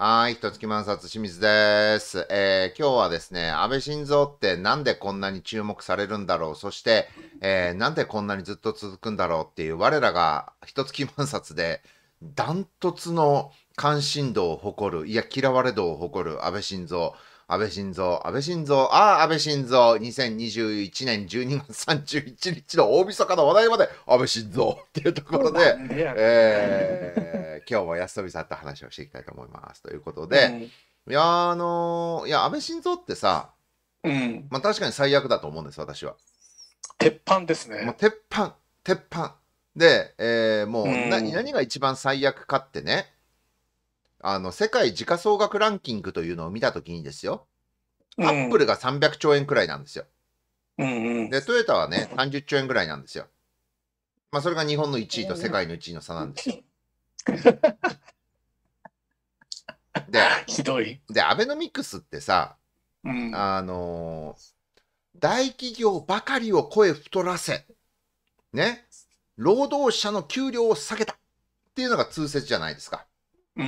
はい、一月万冊清水です。今日はですね、安倍晋三ってなんでこんなに注目されるんだろう、そして、なんでこんなにずっと続くんだろうっていう、我らが一月万冊でダントツの関心度を誇る、いや嫌われ度を誇る安倍晋三。安倍晋三、安倍晋三、安倍晋三、2021年12月31日の大晦日の話題まで安倍晋三っていうところで、 なんでやね今日も安富さんと話をしていきたいと思います。ということん。うで、 ん。 安倍晋三ってさ、 うん。 まあ確かに最悪だと思うんです、私は。 鉄板ですもうね。 鉄板、鉄板。で、 うもう何ん。 が一番最悪かってね、世界時価総額ランキングというのを見たときにですよ、アップルうん。 が300兆円くらいなんですよ。 うん。 で、トヨタはね、30兆円くらいなんですよ。まあそれが日本の1位と世うん。 界の1位の差なんですよ。で、 ひどい。 アベノミクスってさ、 うん。 あのー大企業ばかりを声太らせ、ね、労働者の給料を下げたっていうのが通説じゃないですか。 うん。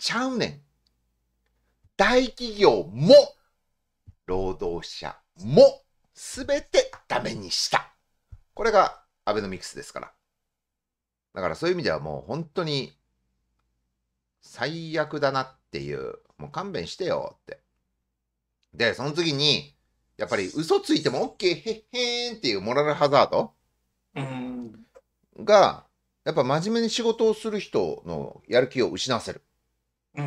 ちゃうねん。大企業も、労働者も、すべてダメにした。これがアベノミクスですから。だからそういう意味ではもう本当に最悪だなっていう、もう勘弁してよって。で、その次に、やっぱり嘘ついても OK へっへーんっていうモラルハザードうん。 が、やっぱ真面目に仕事をする人のやる気を失わせる。 うん。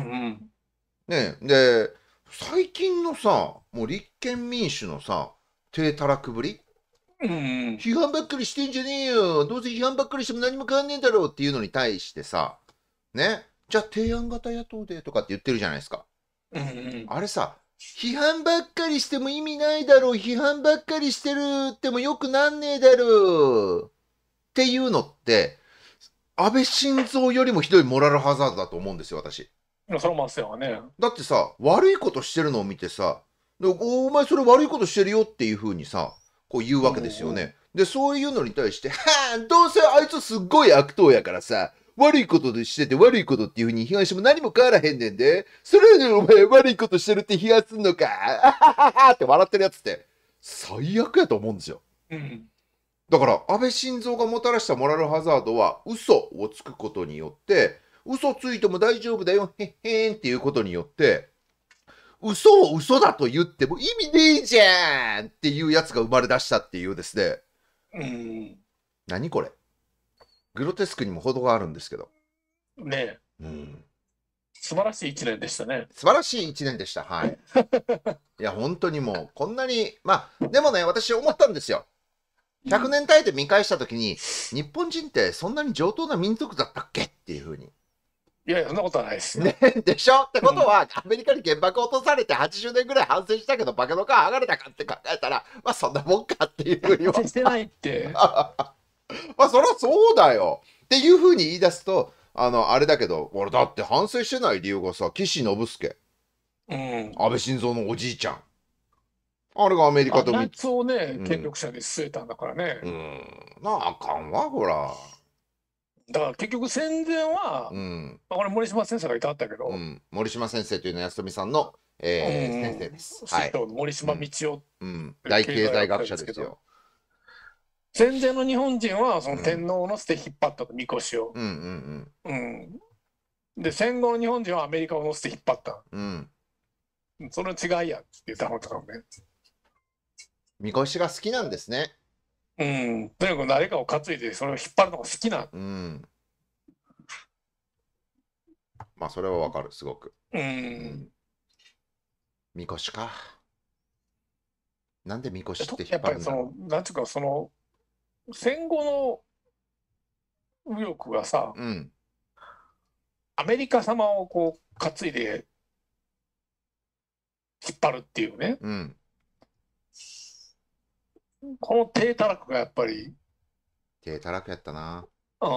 ねで、最近のさ、もう立憲民主のさ、低たらくぶりうん。 批判ばっかりしてんじゃねえよ。どうせ批判ばっかりしても何も変わんねえんだろうっていうのに対してさ、ね、じゃあ提案型野党でとかって言ってるじゃないですか。 うん。 あれさ、批判ばっかりしても意味ないだろう。批判ばっかりしてるってもよくなんねえだろう。っていうのって、安倍晋三よりもひどいモラルハザードだと思うんですよ、私。 そのまっすよね。 だってさ、悪いことしてるのを見てさ、お前それ悪いことしてるよっていう風にさ、こう言ううわけですよん。 ね。で、そういうのに対して、はあ、どうせあいつすっごい悪党やからさ、悪いことでしてて悪いことっていう風に批判しても何も変わらへんねんで、それでお前悪いことしてるって批判すんのか、あはははって笑ってるやつって、最悪やと思うんですよ。 うん。 だから、安倍晋三がもたらしたモラルハザードは、嘘をつくことによって、嘘ついても大丈夫だよ、へっへーんっていうことによって、嘘を嘘だと言っても意味ねえじゃんっていうやつが生まれ出したっていうですね、 うん。 何これグロテスクにも程があるんですけど。 ね。 うん。 素晴らしい一年でしたね。 素晴らしい一年でした。はい。いや、本当にもう、こんなに、まあ、でもね、私思ったんですよ。100 うん。 年単位で見返したときに、日本人ってそんなに上等な民族だったっけっていうふうに。 いやいや、そんなことはないですね、 よ。 でしょってうん。 ことは、アメリカに原爆落とされて80年ぐらい反省したけど、化けの皮剥がれたかって考えたら、まあそんなもんかっていうふうには。 反省してないって。 まあそりゃそうだよ。っていうふうに言い出すと、あれだけど、俺だって反省してない理由がさ、岸信介、 うん。 安倍晋三のおじいちゃん。あれがアメリカあんなやとつをね、 うん、 権力者に据えたんだからね。 なあ、あかんわ、ほら。 だから結局戦前は、 うん、 これ森島先生がいたんだけど、 うん。森島先生というのは安富さんの、 う先生でん、 す。は師い。 匠の森島うん、 道夫うん。 という大経済学者経済学ですけど、 者ですよ。 戦前の日本人はその天うん。 皇を乗せて引っ張ったと、みこしを。 うんうんうん。で、戦後の日本人はアメリカを乗せて引っ張った。 うん。うん。 その違いやって言ったのとかもね。 みこしが好きなんですね。 うん。とにかく誰かを担いでそれを引っ張るのが好きな。 うん。まあ、それはわかる、すごく。 ううん。 ん。 みこしか。なんでみこしって引っやっぱり張るんだろなんていうか、戦後の右翼がさ、 う。うん。 アメリカ様をこう担いで引っ張るっていうね。 うん。 この低たらくがやっぱり、 手たらくやったな。 うん。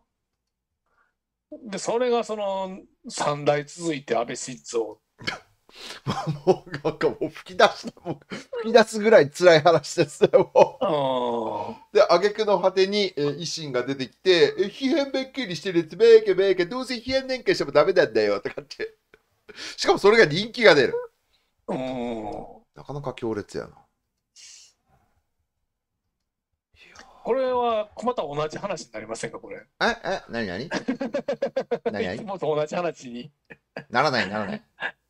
で、それが三代続いて安倍晋三。 もう、なんかもう吹き出した、もう吹き出すぐらい辛い話ですよ、もうう。で、挙句の果てに、維新が出てきて、批判ばっかりしてるやつ、べーけべーけ、どうせ批判なんかしてもダメなんだよ、とかって。 しかもそれが人気が出る。 うん。 なかなか強烈やな。 これはまた同じ話になりませんか、これ。 何何何何いつもと同じ話に。 ならない、ならない。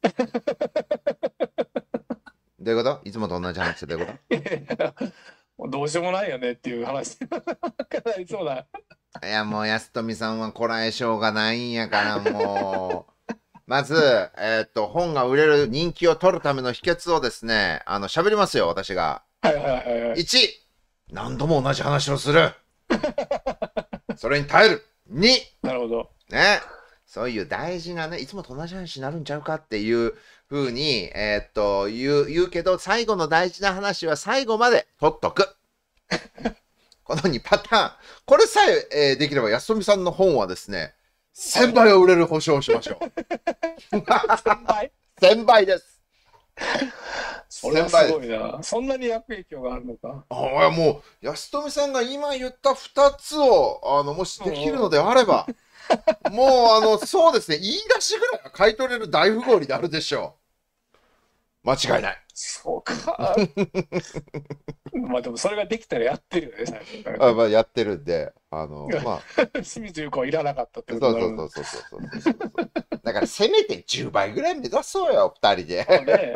どういうこと？いつもと同じ話でどういうこどうしようもないよねっていう話。いつもだ。 と？いや、もう安富さんはこらえ性がないんやから、もう。まず、本が売れる人気を取るための秘訣をですね、喋りますよ、私が。 はいはいはいはい。 1、何度も同じ話をする。それに耐える。2、 なるほど。 ね、そういう大事なね、いつもと同じ話になるんちゃうかっていう風に、言うけど、最後の大事な話は最後まで取っとく。この2パターン。これさえできれば、安富さんの本はですね、1000倍は売れる保証をしましょう。 1000倍 1000倍です。 それはすごいな。そんなに悪影響があるのか。 もう、安富さんが今言った2つを、もしできるのであれば、もう、そうですね、言い出しぐらいは買い取れる大富豪になるでしょう。間違いない。 そうか。まあでもそれができたらやってるよね、最初からね。 まあ、やってるんで、まあ、 清水優子はいらなかったってそうことになる。 そうそうそうそうそうそうそう。だからせめて10倍ぐらい目指そうよ、2人で。 ね、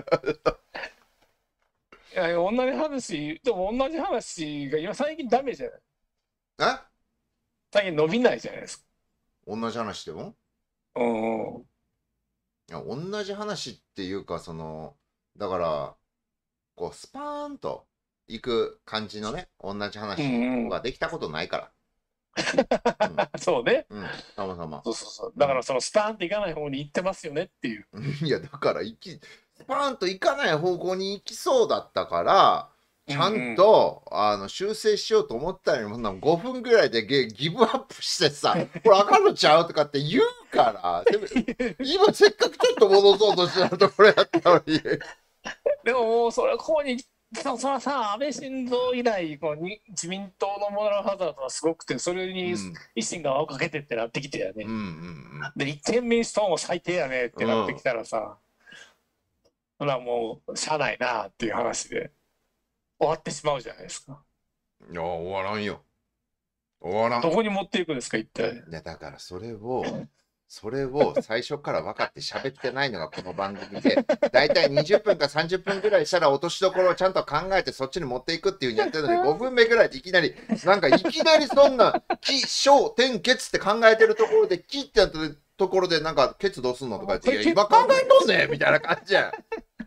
いや同じ話、でも同じ話が今最近ダメじゃない。 え最近伸びないじゃないですか。 同じ話でもうんうん。 いや、同じ話っていうか、だから、こう、スパーンと行く感じのね、同じ話はできたことないから。 そうね。 うん、たまたま。 そうそうそう。だからそのスパーンっていかない方に行ってますよねっていう。 いや、だから、スパーンと行かない方向に行きそうだったから、ちゃんと、修正しようと思ったのに、5分ぐらいでギブアップしてさ、これあかんのちゃうとかって言うから、今せっかくちょっと戻そうとしたところやったのに。 でももうそれここにそのさ、安倍晋三以来自民党のモラルハザードはすごくて、それに維新が輪をかけてってなってきてやね。で立憲民主党も最低やねってなってきたらさ、ほらもうしゃあないなっていう話で終わってしまうじゃないですか。 いや、終わらんよ。終わらん。 どこに持っていくんですか、一体。 いや、だからそれを最初から分かって喋ってないのがこの番組で、だいたい20分か30分ぐらいしたら落としどころをちゃんと考えてそっちに持っていくっていうふうにやってるのに、5分目ぐらいでいきなりそんな起承転結って考えてるところで、キってやってるところでなんかケツどうすんのとか言って、いや、今考えとんねんみたいな感じやん。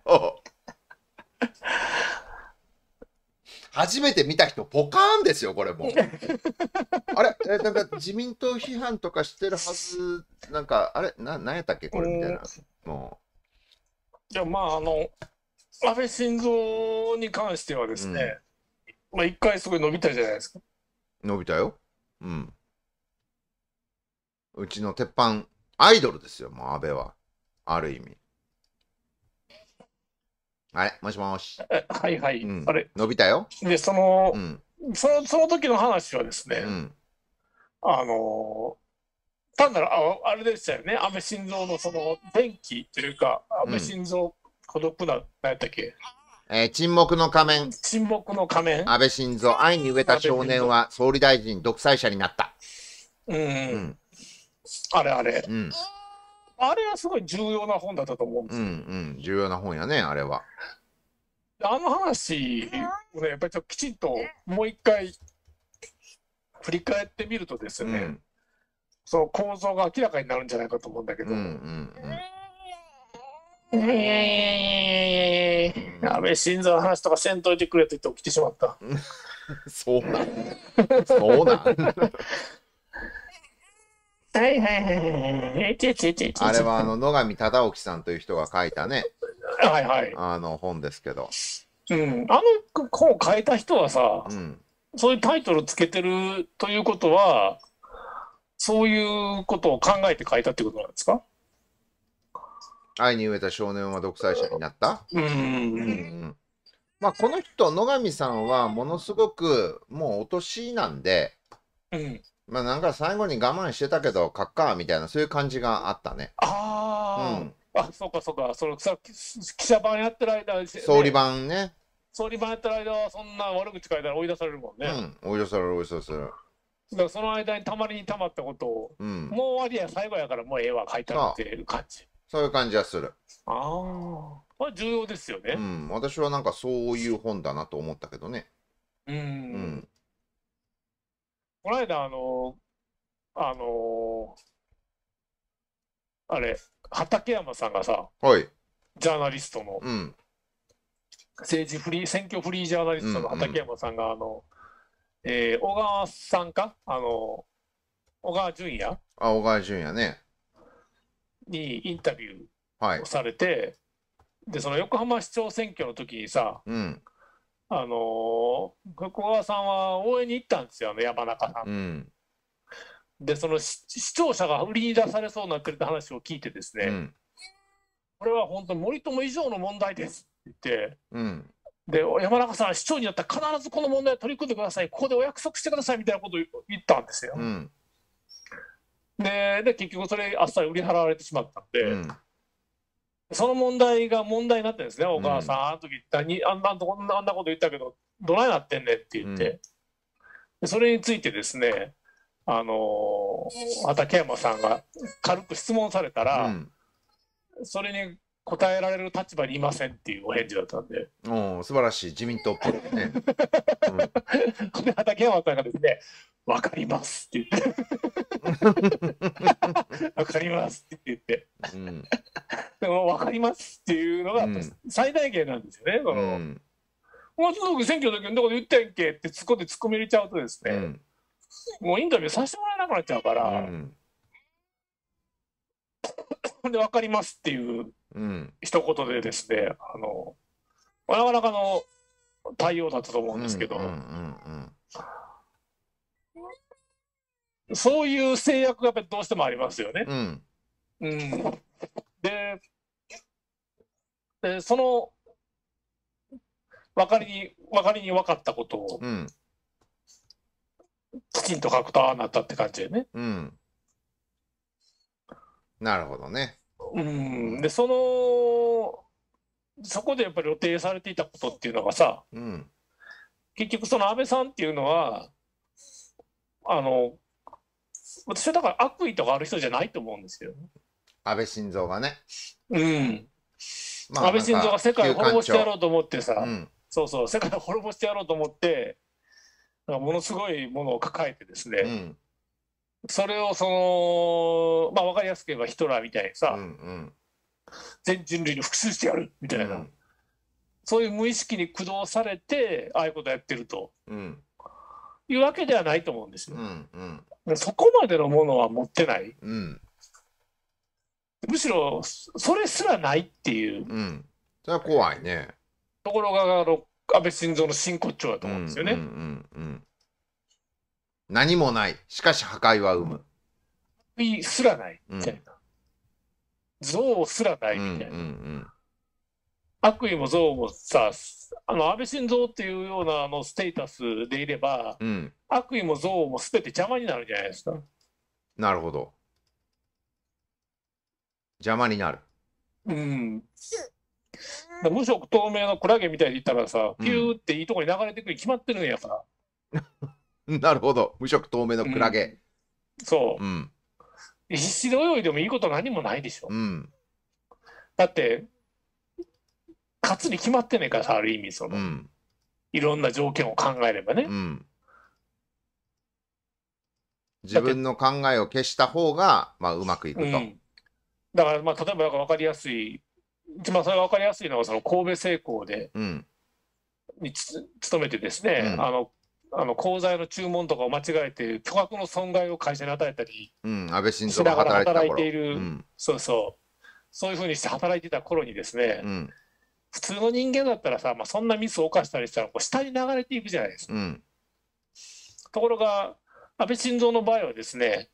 初めて見た人ポカーンですよ、これもう。あれなんか自民党批判とかしてるはず、なんか、あれなんやったっけこれみたいな。もいや、まあ、安倍晋三に関してはですね、まあ、一回すごい伸びたじゃないですか。 伸びたよ。うん。うちの鉄板、アイドルですよ、もう安倍は。ある意味。あれもしもし。 はいはい。 あれ伸びたよ。 で、その時の話はですね、単なるあれでしたよね、安倍晋三のその転機というか、安倍晋三孤独な、何やったっけ、 沈黙の仮面。 沈黙の仮面。 安倍晋三、愛に飢えた少年は総理大臣独裁者になった。 あれあれ。あれはすごい重要な本だったと思うんですよ。 重要な本やね、あれは。 あの話をね、やっぱりきちんともう一回振り返ってみるとですね、その構造が明らかになるんじゃないかと思うんだけど。安倍晋三の話とかせんといてくれと言って起きてしまった。 そうなんそうなんはいはいはい。 あれは野上忠興さんという人が書いたね、 はいはい、 本ですけど、 本を書いた人はさ、そういうタイトルつけてるということは、そういうことを考えて書いたってことなんですか？ 愛に飢えた少年は独裁者になった。まあこの人、野上さんはものすごくもうお年なんで、まあなんか最後に我慢してたけど、書っかみたいな、そういう感じがあったね。 あ、そうかそうか、記者版やってる間、 総理版ね。 総理版やってる間は、そんな悪口書いたら追い出されるもんね。 追い出される、追い出される。 だからその間にたまりにたまったことを、もう終わりや、最後やからもうええわ、書いてあるっていう感じ。 そういう感じはする。 ああ、これ重要ですよね。 私はなんかそういう本だなと思ったけどね。 この間、あれ、畠山さんがさ、ジャーナリストの、選挙フリージャーナリストの畠山さんが、小川さんか小川淳也小川淳也ね。 にインタビューをされて、で、その横浜市長選挙の時にさ、小川さんは応援に行ったんですよ、山中さん。で、その視聴者が売りに出されそうになってるって話を聞いてですね、これは本当に森友以上の問題ですって言って、で、山中さん、市長になったら必ずこの問題を取り組んでください、ここでお約束してくださいみたいなことを言ったんですよ。で、結局それあっさり売り払われてしまったんで、その問題が問題になってるんですね、小川さん、あの時あんなこと言ったけど、どないなってんねんって言って、でそれについてですね、畠山さんが軽く質問されたら、それに答えられる立場にいませんっていうお返事だったんで。 素晴らしい、自民党っぽいね。 で、畠山さんがですね、分かりますって言って。分かりますって言って。でも分かりますっていうのが最大限なんですよね。もうすぐ選挙の時にどこで言ってんけって突っ込み入れちゃうとですね、もうインタビューさせてもらえなくなっちゃうから、で、分かりますっていう一言でですね、なかなかの対応だったと思うんですけど、そういう制約がやっぱりどうしてもありますよね。で、その分かりに分かったことを、きちんと書くとああなったって感じでね。 なるほどね。 で、そこでやっぱり露呈されていたことっていうのがさ、結局その安倍さんっていうのは、私はだから悪意とかある人じゃないと思うんですよ。 安倍晋三がね。 安倍晋三が世界を滅ぼしてやろうと思ってさ、そうそう、世界を滅ぼしてやろうと思って、ものすごいものを抱えてですね、それを分かりやすく言えばヒトラーみたいにさ、全人類に復讐してやるみたいな、そういう無意識に駆動されて、ああいうことやってると、いうわけではないと思うんですよ。そこまでのものは持ってない。むしろ、それすらないっていう。 それは怖いね。 ところが、安倍晋三の真骨頂だと思うんですよね。 何もない。しかし破壊は生む。 悪意すらないみたいな。憎悪すらないみたいな。悪意も憎悪もさ、安倍晋三っていうようなステータスでいれば、悪意も憎悪も全て邪魔になるじゃないですか。 なるほど。邪魔になる。 無色透明のクラゲみたいに言ったらさ、ピューっていいとこに流れてくるに決まってるんやから。 なるほど。無色透明のクラゲ。 そう。必死で泳いでもいいこと何もないでしょ。だって、勝つに決まってんねんからさ、ある意味いろんな条件を考えればね。 自分の考えを消した方が、うまくいくと。 だから、例えば分かりやすい、一番それが分かりやすいのは、神戸製鋼で、に勤めてですね、鋼材の注文とかを間違えて、巨額の損害を会社に与えたり、 安倍晋三が働いている、そういうふうにして働いていた頃にですね、普通の人間だったらさ、そんなミスを犯したりしたら、下に流れていくじゃないですか。ところが、安倍晋三の場合はですね、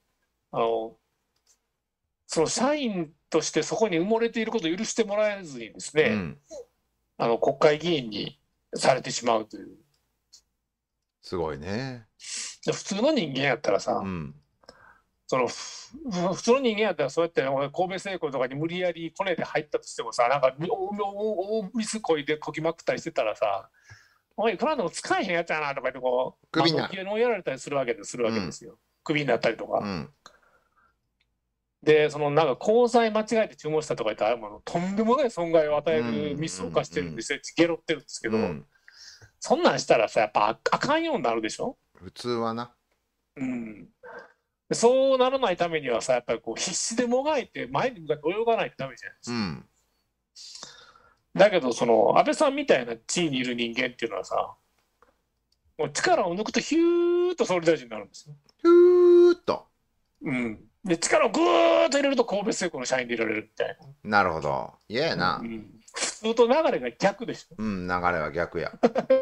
その社員としてそこに埋もれていることを許してもらえずにですね、国会議員にされてしまうという。 すごいね。 普通の人間やったらさ、 その普通の人間やったらそうやって神戸製鋼とかに無理やりコネで入ったとしてもさ、なんか大水こいでこきまくったりしてたらさ、おいいくらでも使えへんやつやなとか言ってこう首になる。 消えのやられたりするわけですよ、首になったりとか。 うん。 で、そのなんか鋼材間違えて注文したとか言ったら、もうとんでもない損害を与えるミスを犯してるんですよ、ゲロってるんですけど、そんなんしたらさ、やっぱあかんようになるでしょ。 普通はな。 うん。そうならないためにはさ、やっぱりこう必死でもがいて前に向かって泳がないとダメじゃないですか。 うん。 だけど、その安倍さんみたいな地位にいる人間っていうのはさ、もう力を抜くとヒューッと総理大臣になるんですよ。 ヒューっと。 うん。で、力をぐーっと入れると神戸製鋼の社員でいられるみたいなるほど。嫌やな。 な。普通と流れが逆でしょ。 うん、流れは逆や。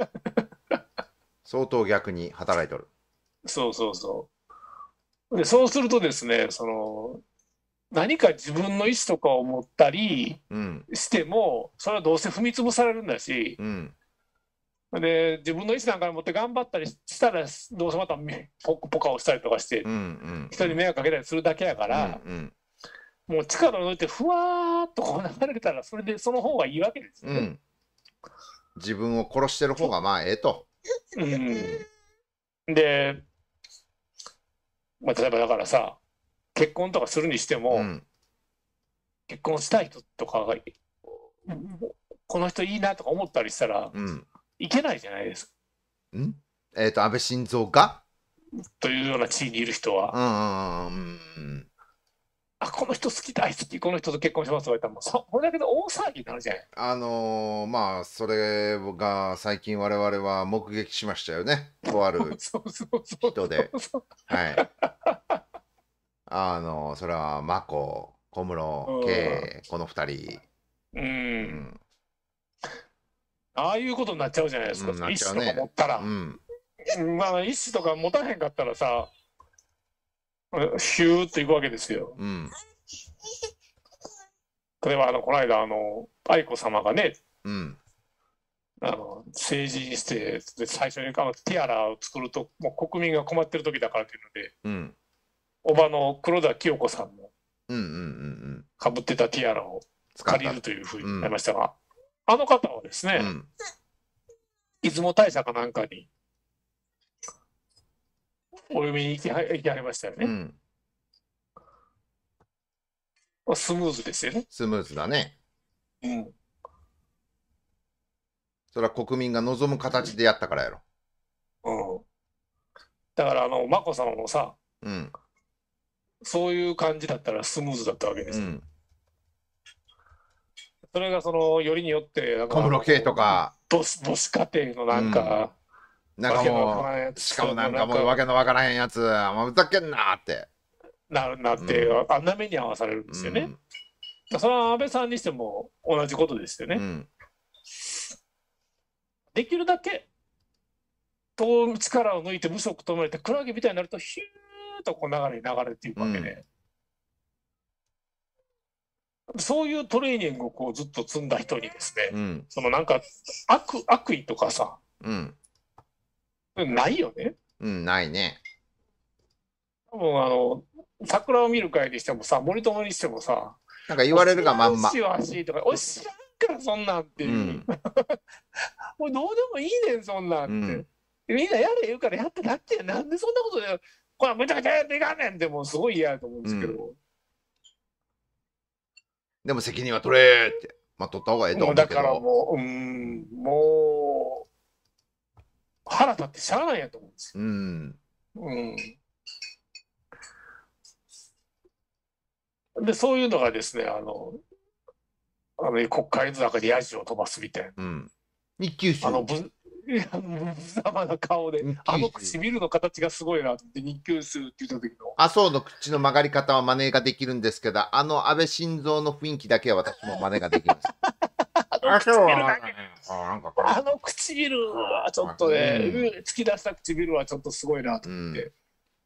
相当逆に働いとる。 そうそうそう。で、そうするとですね、その、何か自分の意思とかを持ったりしても、それはどうせ踏み潰されるんだし、で、自分の意思なんかに持って頑張ったりしたら、どうせまたポカをしたりとかして、人に迷惑かけたりするだけやから、もう力を抜いて、ふわーっとこう流れたら、それでその方がいいわけですよね。 自分を殺してる方がまあええと。 で、まあ、例えばだからさ、結婚とかするにしても、結婚したい人とかが、この人いいなとか思ったりしたら、いけないじゃないですか。 安倍晋三がというような地位にいる人は。あ、この人好き、大好き、この人と結婚しますとか言ったら、もうこれだけで大騒ぎになるじゃない。 まあ、それが最近我々は目撃しましたよね。とある人で。はい。それは、眞子、小室圭、この2人。 ああいうことになっちゃうじゃないですか。意思とか持ったら。まあ、意思とか持たへんかったらさ、ヒューっていくわけですよ。例えば、この間、愛子さまがね、成人して最初にティアラを作るともう国民が困ってる時だからというので、おばの黒田清子さんのかぶってたティアラを借りるというふうになりましたが、あの方はですね、出雲大社かなんかにお読みに行きはりましたよね。スムーズですよね。 スムーズだね。それは国民が望む形でやったからやろ。 だから眞子さまもさ、そういう感じだったらスムーズだったわけですよ。それがよりによって小室圭とか母子家庭のなんか、 なんかもうしかもなんかもうわけのわからへんやつ、もうふざけんなってなって、あんな目に遭わされるんですよね。それは安倍さんにしても同じことですよね。できるだけ力を抜いて無色止めてクラゲみたいになるとヒューッとこう流れていくわけで、そういうトレーニングをこうずっと積んだ人にですね、そのなんか悪意とかさ、ないよね。 ないね。 多分桜を見る会にしてもさ、森友にしてもさ、 なんか言われるがまんま。 知らんからそんなんっていう。もうどうでもいいねん、そんなんって。みんなやれ言うからやってなってなんでそんなことで、これめちゃくちゃやっていかんねんってもうすごい嫌やと思うんですけど。 でも責任は取れって。まあ取った方がいいと思うけど。 だからもう、もう、腹立ってしゃあないやと思うんですよ。で、そういうのがですね、国会の中でヤジを飛ばすみたいな。 日給種。 無様な顔で、唇の形がすごいなって日給数って言った時の。 麻生の口の曲がり方は真似ができるんですけど、安倍晋三の雰囲気だけは私も真似ができます。 あの唇はちょっとね、突き出した唇はちょっとすごいなと思って。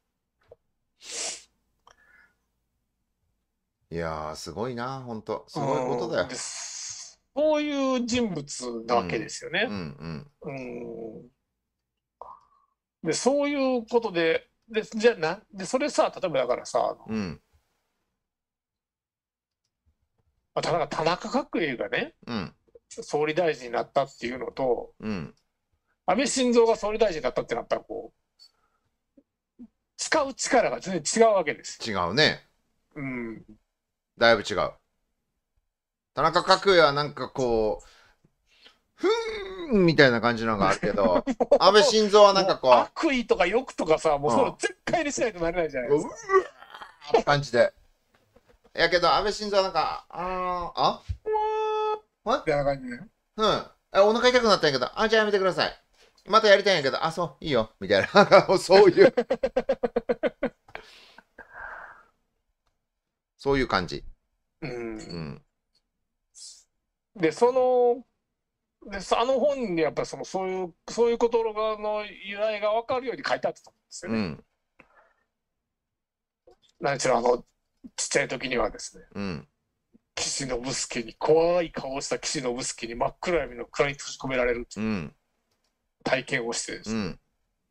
いやー、すごいな、本当すごいことだよ。 そういう人物なわけですよね。で、そういうことで、 じゃあで、それさ、例えばだからさ、 うん。 田中角栄がね、 うん。 総理大臣になったっていうのと、 うん。 安倍晋三が総理大臣になったってなったら、こう、使う力が全然違うわけです。 違うね。 うん。 だいぶ違う。田中角栄はなんかこう、ふーんみたいな感じのがあるけど、安倍晋三はなんかこう、 悪意とか欲とかさ、もうそれ絶対にしないとなれないじゃないですか。 うわーって感じで。やけど、安倍晋三はなんか、 みたいな感じで。 うん。お腹痛くなったんやけど、じゃあやめてください。またやりたいんやけど、そう、いいよ。みたいな。そういう、そういう感じ。 ううん。 で、あの本にやっぱそういうことの由来が分かるように書いてあったと思うんですよね。 うん。 何しろちっちゃい時にはですね、 うん。 岸信介に、怖い顔をした岸信介に真っ暗闇の蔵に閉じ込められるうん。 体験をしてですね、 うん。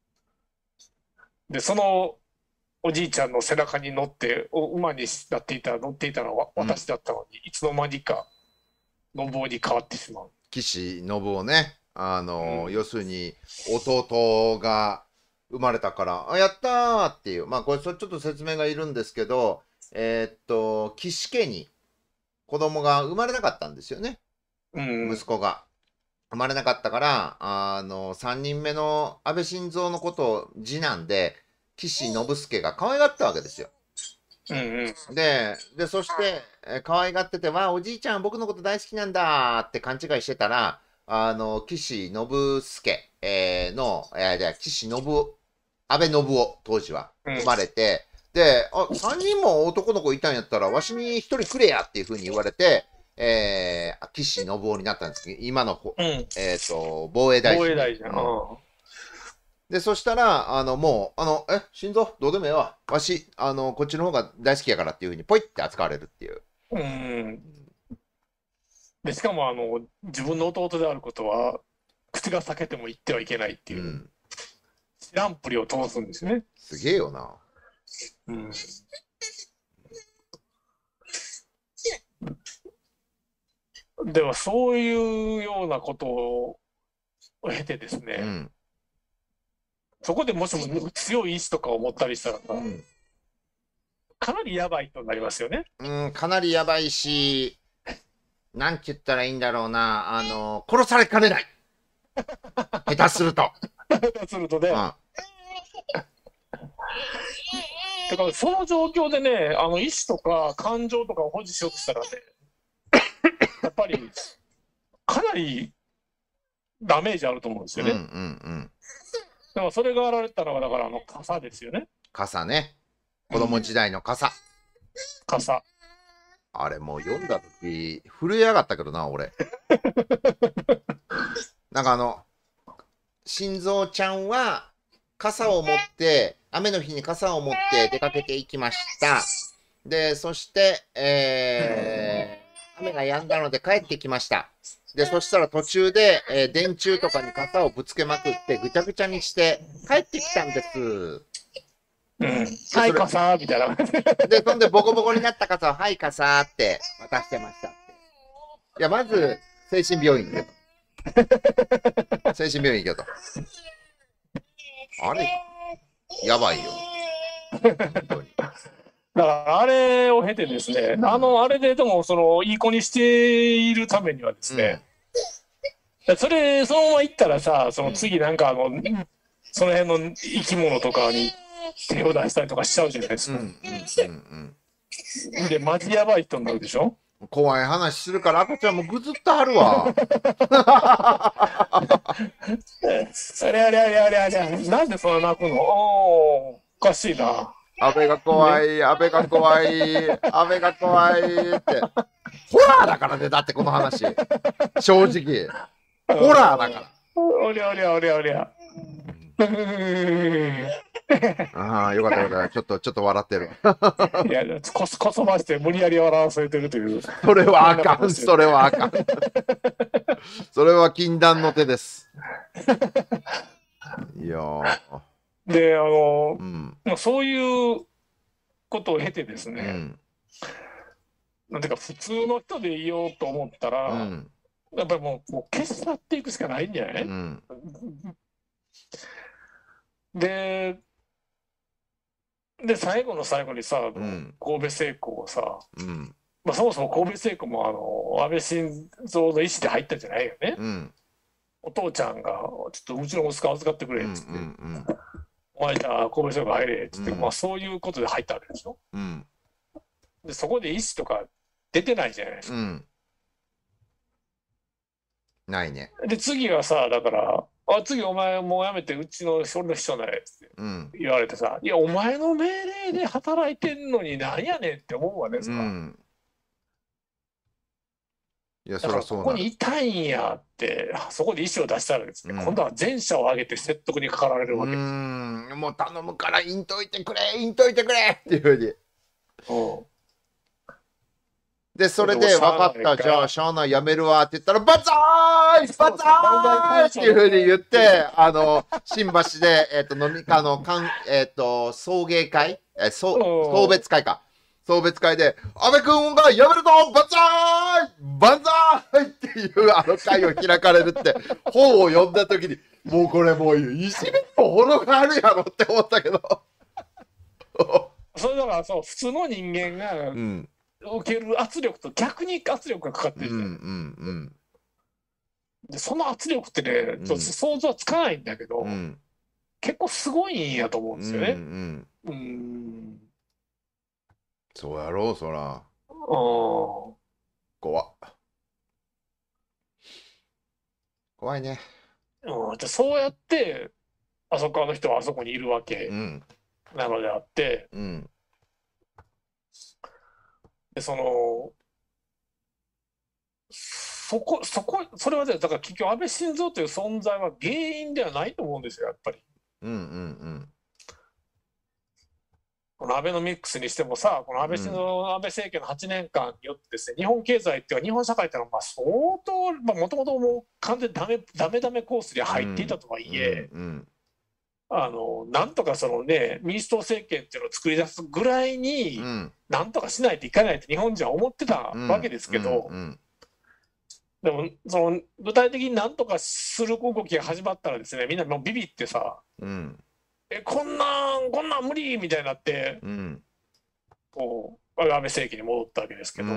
で、そのおじいちゃんの背中に乗って馬に乗っていたのは私だったのに、いつの間にか信夫に変わってしまう。 岸信夫ね。 うん要するに、弟が生まれたから、やったーっていう。まあ、これちょっと説明がいるんですけど、岸家に子供が生まれなかったんですよね。 うん、 息子が。生まれなかったから、3人目の安倍晋三のことを次男で、岸信介が可愛がったわけですよ。 うんうん、 そして、可愛がってて、おじいちゃん僕のこと大好きなんだって勘違いしてたら、岸信介、じゃあ岸信夫、安倍信夫、当時は生まれて、で、3人も男の子いたんやったら、わしに1人くれやっていうふうに言われて、岸信夫になったんですけど、今の、防衛大臣。 防衛大臣。 で、そしたら、もう、心臓、どうでもええわ。わし、こっちの方が大好きやからっていうふうに、ポイって扱われるっていう。 うん。で、しかも、自分の弟であることは、口が裂けても言ってはいけないっていう、知らんぷりを通すんですね。 すげえよな。 うん。では、そういうようなことを経てですね、そこでもしも強い意志とかを持ったりしたら、かなりやばいとなりますよね。 かなりやばいし、なんて言ったらいいんだろうな、殺されかねない。下手すると。 下手するとね。だからその状況でね、意志とか感情とかを保持しようとしたらね、やっぱりかなりダメージあると思うんですよね。だからそれが現れたのが、だから傘ですよね。 傘ね。子供時代の傘。 傘。 あれもう読んだ時、震え上がったけどな、俺。なんか心臓ちゃんは傘を持って、雨の日に傘を持って出かけていきました。で、そして、雨が止んだので帰ってきました。で、そしたら途中で、電柱とかに傘をぶつけまくってぐちゃぐちゃにして帰ってきたんです。 はい、傘みたいな。 で、そんでボコボコになった傘を、はい、傘って渡してましたって。いや、まず、精神病院行けと。精神病院行けと。あれ、やばいよ。本当に。 だからあれを経てですね、あれででもいい子にしているためにはですね、そのまま行ったらさ、次なんかその辺の生き物とかに手を出したりとかしちゃうじゃないですか。で、マジやばい人になるでしょ。 怖い話するから赤ちゃんもぐずってはるわ。 なんでそんな泣くの？おかしいな。 安倍が怖い、安倍が怖い、安倍が怖いって。ホラーだからね、だってこの話。正直。ホラーだから。 おりゃおりゃおりゃおりゃ。 ああ、よかったよかった。ちょっと笑ってる。 いや、こそばして無理やり笑わせてるという。 それはあかん、それはあかん。それは禁断の手です。いやー。 で、まあ、そういうことを経てですね、なんていうか、普通の人でいようと思ったら、やっぱりもう消し去っていくしかないんじゃない、で、最後の最後にさ、神戸製鋼をさ、まあ、そもそも神戸製鋼も安倍晋三の意思で入ったんじゃないよね。お父ちゃんが、ちょっとうちの息子預かってくれっつって、お前じゃあ神戸製鋼入れっつって、まあそういうことで入ったわけでしょ。で、そこで意思とか出てないじゃないですか。 ないね。 で、次はさ、だから、次お前もうやめて、うちの俺の秘書なれって言われてさ、いや、お前の命令で働いてんのになんやねんって思うわね、いや、そりゃそうなる。ここにいたいんやって、そこで意思を出したらですね、今度は全社を挙げて説得にかかられるわけです。 もう頼むから、いんといてくれ、いんといてくれっていうふうに。で、それで分かった、じゃあ、しゃあない、やめるわって言ったら、バザーイバザーイっていうふうに言って、新橋で、飲み会の、送迎会、送別会か。送別会で、安倍君がやめるぞバザーイバザーイっていう会を開かれるって、本を読んだ時に、もうこれもう、いじめのほどがあるやろって思ったけど。 それだからそう、普通の人間が、受ける圧力と逆に圧力がかかってるじゃん。で、その圧力ってね、想像はつかないんだけど、結構すごいんやと思うんですよね。 そうやろう、そら。怖いね。 そうやって、あそこの人はあそこにいるわけなのであって、で、それはね、だから結局安倍晋三という存在は原因ではないと思うんですよ、やっぱり。このアベノミクスにしてもさ、この安倍政権の8年間によってですね、日本経済っていうか、日本社会っていうのは相当、もともともう完全にダメコースに入っていたとはいえ、なんとかそのね、民主党政権っていうのを作り出すぐらいに、なんとかしないといけないって日本人は思ってたわけですけど、でも、その具体的になんとかする動きが始まったらですね、みんなもうビビってさ、こんなん無理みたいになって、こう、安倍政権に戻ったわけですけど、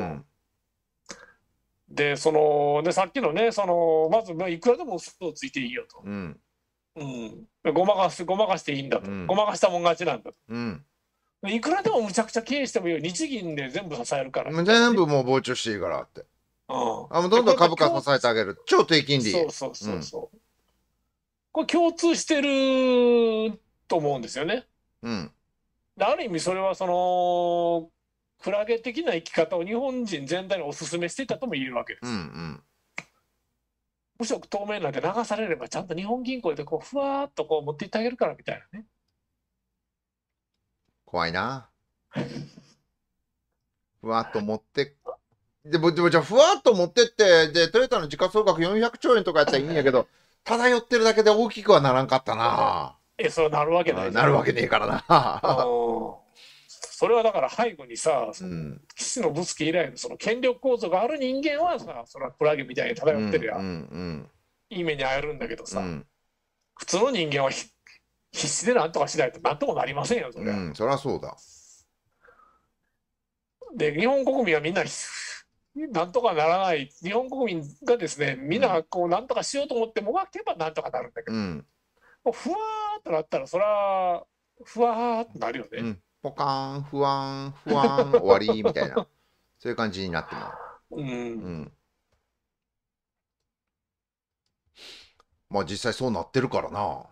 で、さっきのね、まず、いくらでも嘘をついていいよと。ごまかしていいんだと。ごまかしたもん勝ちなんだと。いくらでもむちゃくちゃ経営してもいいよ。日銀で全部支えるから。 全部もう膨張していいからって。どんどん株価支えてあげる。超低金利。 そう。これ共通してると思うんですよね。ある意味それはクラゲ的な生き方を日本人全体にお勧めしていたとも言えるわけです。無色透明なんて流されればちゃんと日本銀行でこうふわーっとこう持っていってあげるからみたいなね。 怖いな。ふわっと持って、でもじゃあふわっと持ってって、で、トヨタの時価総額400兆円とかやったらいいんやけど、漂ってるだけで大きくはならんかったな。 そうなるわけない。 なるわけねえからな。 それはだから背後にさ、岸信介以来のその権力構造がある人間はさ、それはクラゲみたいに漂ってるやいい目に遭えるんだけどさ、普通の人間は必死でなんとかしないとなんともなりませんよ、それは。 そりゃそうだ。 で、日本国民はみんななんとかならない、日本国民がですね、みんなこうなんとかしようと思ってもがけばなんとかなるんだけど、もうふわーっとなったら、それはふわーっとなるよね。 ポカーン、不安、終わりみたいな、そういう感じになってます。まあ実際そうなってるからな。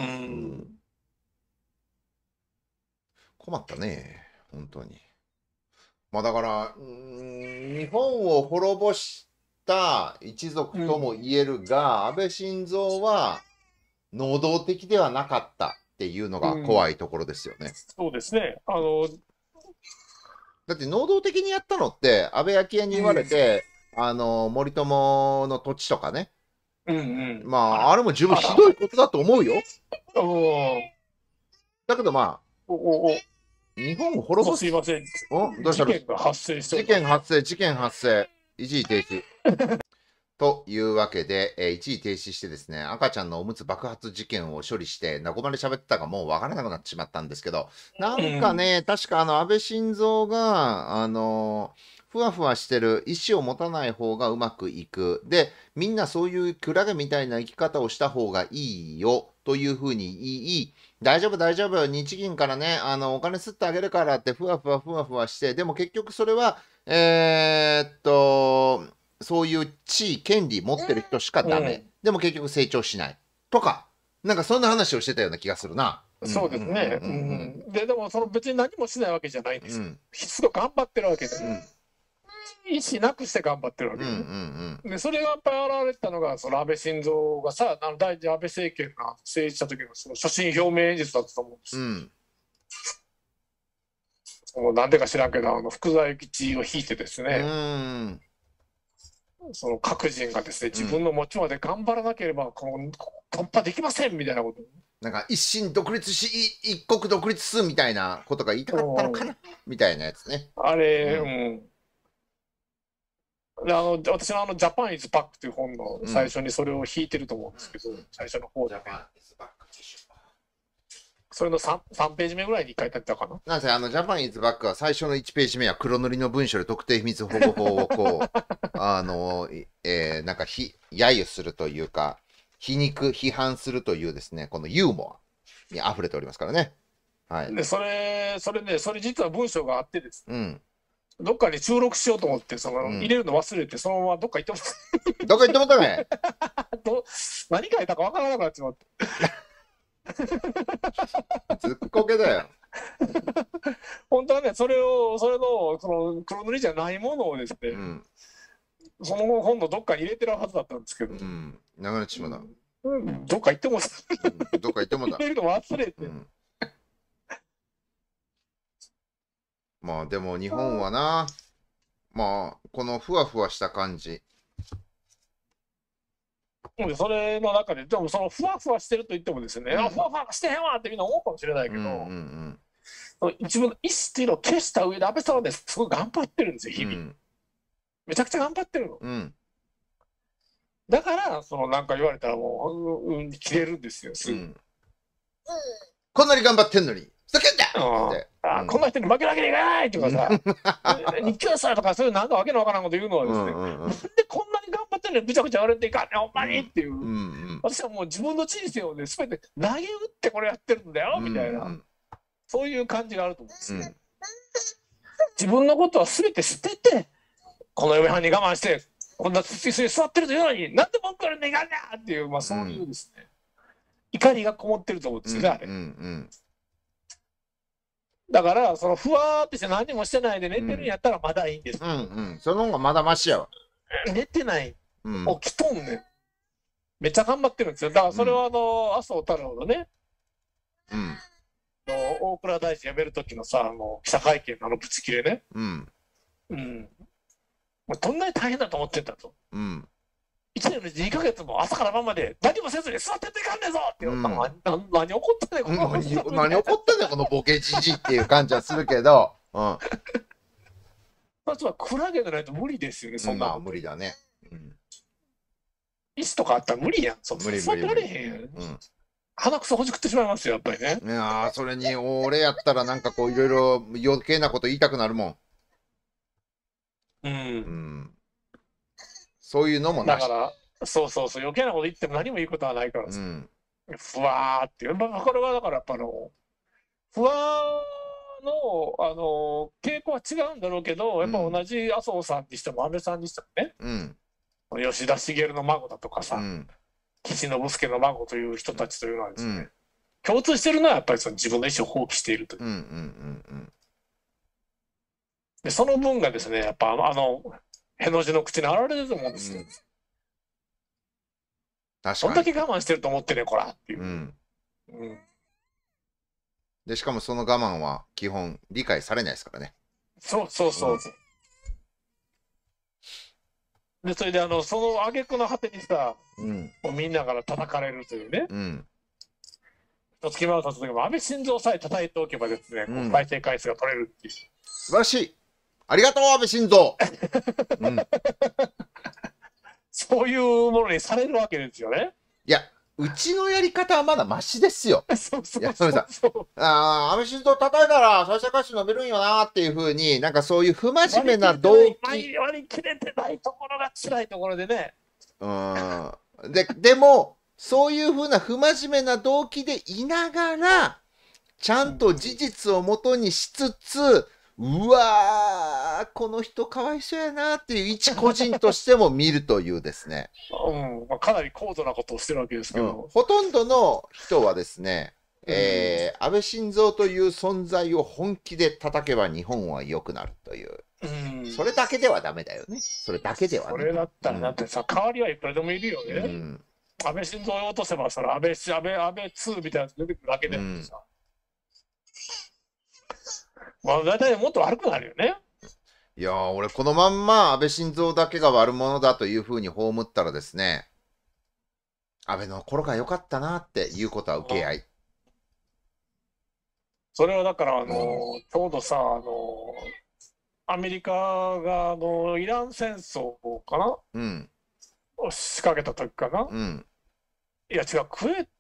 困ったね、本当に。まあだから、日本を滅ぼした一族とも言えるが、安倍晋三は能動的ではなかったっていうのが怖いところですよね。 そうですね。 だって能動的にやったのって安倍昭恵に言われて、森友の土地とかね、まああれも十分ひどいことだと思うよ。 だけどまあ、日本を滅ぼす。 すいません。 どうしたの？ 事件が発生して事件発生、事件発生。一時停止。というわけで、一時停止してですね、赤ちゃんのおむつ爆発事件を処理して、どこまで喋ってたかもうわからなくなってしまったんですけど、なんかね、確か安倍晋三が、ふわふわしてる意思を持たない方がうまくいく。で、みんなそういうクラゲみたいな生き方をした方がいいよというふうに言い、大丈夫大丈夫、日銀からね、お金吸ってあげるからってふわふわふわふわして、でも結局それは、そういう地位、権利持ってる人しかダメ。でも結局成長しない。とか、なんかそんな話をしてたような気がするな。 そうですね。でもその別に何もしないわけじゃないんですよ。すごい頑張ってるわけで。意思なくして頑張ってるわけで。で、それがやっぱり現れたのが、その安倍晋三がさ、第二安倍政権が成立した時のその所信表明演説だったと思うんですよ。なんでか知らんけど、福沢諭吉を引いてですね、その各人がですね、自分の持ちまで頑張らなければ突破できませんみたいなこと。 なんか一心独立し、一国独立すみたいなことが言いたかったのかなみたいなやつね。 あれ、私のジャパンイズバックという本の最初にそれを引いてると思うんですけど、最初の方でね。それの 3ページ目ぐらいに書いてあったかな。 なんせジャパンイズバックは最初の1ページ目は黒塗りの文書で特定秘密保護法をこう、なんか揶揄するというか、皮肉、批判するというですね、このユーモアに溢れておりますからね。はい。 で、それ実は文章があってですね。どっかに収録しようと思って、入れるの忘れて、そのままどっか行ってもどっか行ってもったね。 何書いたか分からなくなっちまって。 ずっこけだよ。 本当はね、その黒塗りじゃないものをですね、その本のどっかに入れてるはずだったんですけど、 なくなってしまった。 どっか行ってもどっか行ってもだ。 入れるの忘れて。 まあでも日本はな、まあこのふわふわした感じ。 それの中で、でもそのふわふわしてると言ってもですね、ふわふわしてへんわってみんな思うかもしれないけど、自分の意思っていうのを消した上で安倍さんはね、すごい頑張ってるんですよ、日々。めちゃくちゃ頑張ってるの。だから、なんか言われたらもう、切れるんですよ、すぐ。 こんなに頑張ってんのに、ふざけんなって。こんな人に負けるわけにいかないとかさ、日教さとかそういうなんかわけのわからんこと言うのはですね、なんでこんなに頑張ってんのにぐちゃぐちゃ言われていかんねん、ほんまにっていう。私はもう自分の人生をね、全て投げ打ってこれやってるんだよ、みたいな。そういう感じがあると思うんですね。自分のことは全て捨てて、この嫁はんに我慢して、こんな椅子に座ってるというのに、なんで文句言うんねんかんねんっていう、まあそういうですね、怒りがこもってると思うんですよね、あれ。だから、ふわーってして何もしてないで寝てるんやったらまだいいんです。 その方がまだマシやわ。 寝てない。起きとんねん。めっちゃ頑張ってるんですよ。だからそれは麻生太郎のね、大蔵大臣辞める時のさ、記者会見のぶち切れね。どんなに大変だと思ってんだと。1年の2ヶ月も朝から晩まで何もせずに座ってていかんねんぞって言う何起こったねん、 何起こったねん、このボケじじっていう感じはするけど。まずはクラゲがないと無理ですよね、そんな。 無理だね。 椅子とかあったら無理やん。座ってられへんやん。鼻くそほじくってしまいますよ、やっぱりね。 いやそれに俺やったらなんかこういろいろ余計なこと言いたくなるもん。そういうのもなし。だから、そう余計なこと言っても何もいいことはないからさ。ふわーっていう。これはだからやっぱふわーの、傾向は違うんだろうけど、やっぱ同じ麻生さんにしても安倍さんにしてもね、吉田茂の孫だとかさ、岸信介の孫という人たちというのはですね、共通してるのはやっぱり自分の意思を放棄しているという。で、その分がですね、やっぱへの字の口に現れると思うんですよ。どんだけ我慢してると思ってね、こらっていう。 で、しかもその我慢は基本理解されないですからね。 そう。で、それでその挙句の果てにさ、もうみんなから叩かれるというね。 月丸さんと時も安倍晋三さえ叩いておけばですね、再生回数が取れるっていう。 素晴らしい。ありがとう、安倍晋三。 そういうものにされるわけですよね。 いや、うちのやり方はまだマシですよ。 そうそういや、それさ、安倍晋三叩いたら再生回数伸びるんよなっていうふうに、なんかそういう不真面目な動機。 割り切れてないところが辛いところでね。 でも、そういうふうな不真面目な動機でいながら、ちゃんと事実をもとにしつつ、うわー、この人かわいそうやなっていう一個人としても見るというですね。 かなり高度なことをしてるわけですけど。 ほとんどの人はですね、安倍晋三という存在を本気で叩けば日本は良くなるという。それだけではダメだよね。それだけではね。 それだったらだってさ、代わりはいくらでもいるよね。安倍晋三を落とせばその安倍2みたいなやつ出てくるだけでさ。まあ大体もっと悪くなるよね。 いやー、俺このまんま安倍晋三だけが悪者だというふうに葬ったらですね、安倍の頃が良かったなっていうことは受け合い。 それはだからちょうどさアメリカがイラン戦争かな、を仕掛けた時かな、いや違う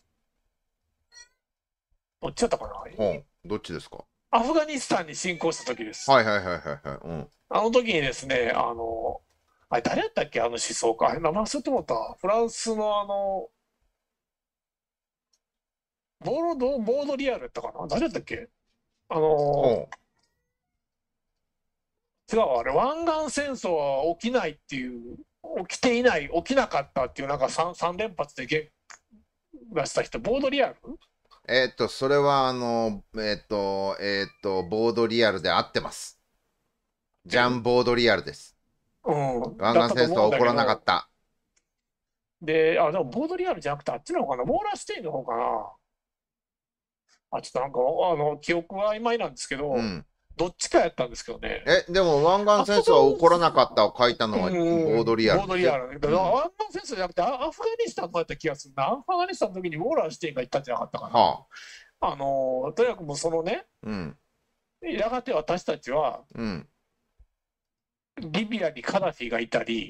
どっちだったかな、 どっちですか？ アフガニスタンに侵攻した時です。 はい。 あの時にですね、あれ誰やったっけ、思想家。名前忘れてもった。フランスのボードリアルやったかな、誰やったっけ、違う、あれ、湾岸戦争は起きないっていう、起きていない、起きなかったっていう、なんか 3連発で出した人、ボードリアル？ それはボードリアルで合ってます。ジャン・ボードリアルです。湾岸戦争は起こらなかった。 でもボードリアルじゃなくて、あっちの方かな、モーラーシュテインの方かな。ちょっとなんか、記憶は曖昧なんですけど、どっちかやったんですけどね。 でも湾岸戦争は起こらなかったを書いたのはボードリアル。 ボードリアル。湾岸戦争じゃなくてアフガニスタンのやった気がするな。アフガニスタンの時にウォーラーシュテインが行ったんじゃなかったかな。とにかくもうそのね、やがて私たちは、リビアにカダフィがいたり、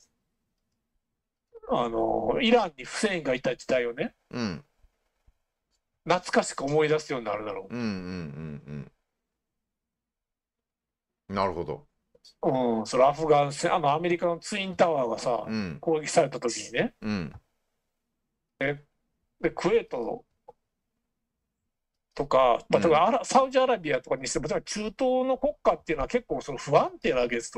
イランにフセインがいた時代をね、懐かしく思い出すようになるだろう。 なるほど。 そのアフガン戦、アメリカのツインタワーがさ、攻撃された時にね、でクウェートとか、例えばサウジアラビアとかにしても、中東の国家っていうのは結構その不安定なわけですと。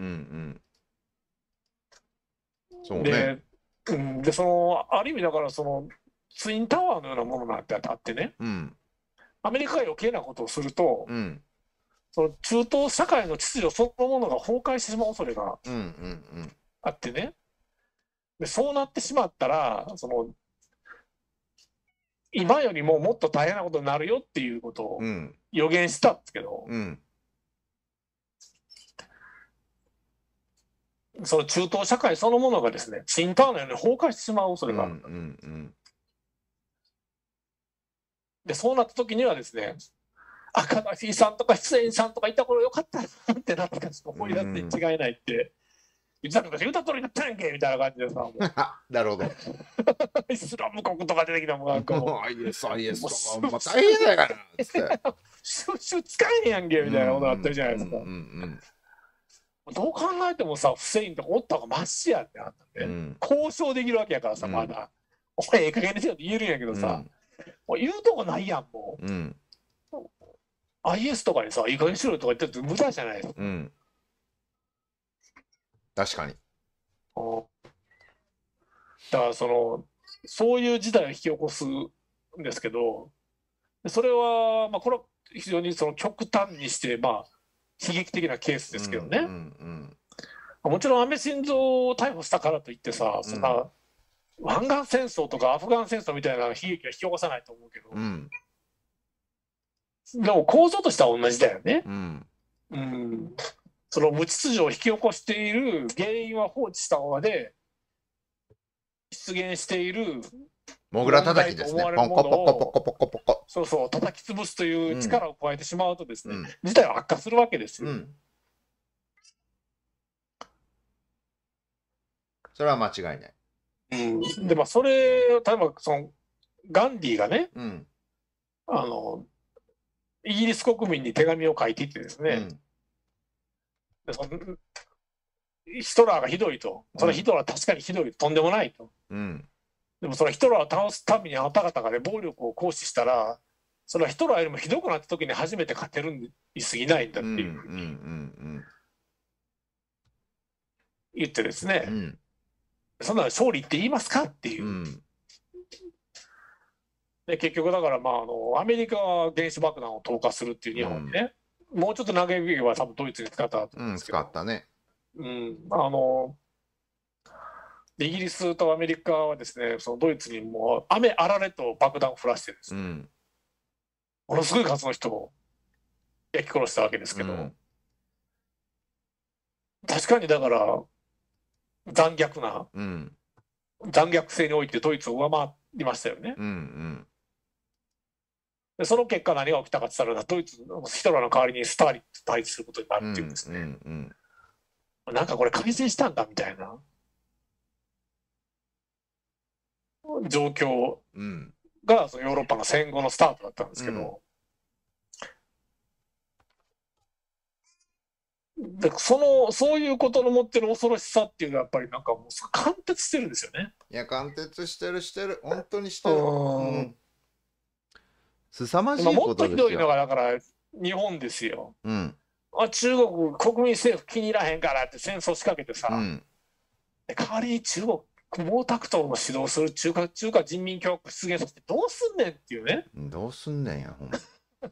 そうね。 で、ある意味だからツインタワーのようなものなんてあってね、アメリカが余計なことをすると、その中東社会の秩序そのものが崩壊してしまう恐れがあってね、でそうなってしまったら今よりももっと大変なことになるよっていうことを予言したんですけど、その中東社会そのものがですね、ツインタワーのように崩壊してしまう恐れがある。でそうなった時にはですね、カダフィさんとかフセインさんとかいた頃よかったってなって思い出して違いないって言ってたけど、歌取りだったんやんけみたいな感じでさ、 なるほど。 イスラム国とか出てきたもん、なんかもう IS とか大変だからっつって収集使えへんやんけみたいなことがあったじゃないですか。どう考えてもさ、フセインとかおった方がマシやってあったんで、交渉できるわけやからさ、まだお前ええ加減にしようって言えるんやけどさ、もう言うとこないやん、もう。IS とかにさ、いい加減にしろとか言ってると無駄じゃないですか。 確かに。 だからそういう事態を引き起こすんですけど、それは、これは非常に極端にして、悲劇的なケースですけどね。もちろん安倍晋三を逮捕したからといってさ、そんな湾岸戦争とかアフガン戦争みたいな悲劇は引き起こさないと思うけど、でも構造としては同じだよね。その無秩序を引き起こしている原因は放置したままで出現しているモグラ叩きですね。ポンコポコポコポコポコ。 そうそう、叩き潰すという力を加えてしまうとですね、事態は悪化するわけですよ。 それは間違いない。 で、まあ、それ、例えば、ガンディがね、イギリス国民に手紙を書いていってですね、でヒトラーがひどいと、それヒトラー確かにひどい、とんでもないと。でもそれヒトラーを倒すためにあなた方がね、暴力を行使したら、それはヒトラーよりもひどくなった時に初めて勝てるに過ぎないんだっていう言ってですね、そんな勝利って言いますかっていう。で結局だから、まあ、アメリカは原子爆弾を投下するっていう日本にね、もうちょっと長い時は多分ドイツに使ったと思うんですけど、 使ったね。 イギリスとアメリカはですね、そのドイツにもう雨あられと爆弾を降らしてですね、ものすごい数の人を焼き殺したわけですけど、確かにだから残虐性においてドイツを上回りましたよね。でその結果何が起きたかって言ったら、ドイツのヒトラーの代わりにスターリンと対峙することになるっていうんですね。なんかこれ改善したんだみたいな状況が、そのヨーロッパの戦後のスタートだったんですけど、でそういうことの持ってる恐ろしさっていうのはやっぱりなんかもう貫徹してるんですよね。 いや、貫徹してる本当にしてる。凄まじいことですよ。 もっとひどいのがだから日本ですよ。中国国民政府気に入らへんからって戦争仕掛けてさ、代わりに中国毛沢東の指導する中華人民共和国出現させてどうすんねんっていうね。 どうすんねんやほんま。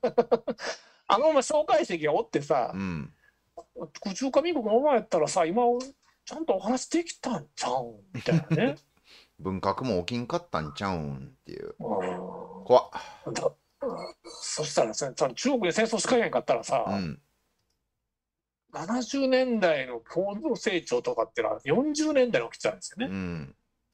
蒋介石がおってさ、中華民国のお前やったらさ、今ちゃんとお話できたんちゃうんみたいなね。 文革も起きんかったんちゃうんっていう。 怖っ。そしたらさ、中国で戦争しかけんかったらさ、70年代の高度成長とかってのは40年代に起きてたんですよね。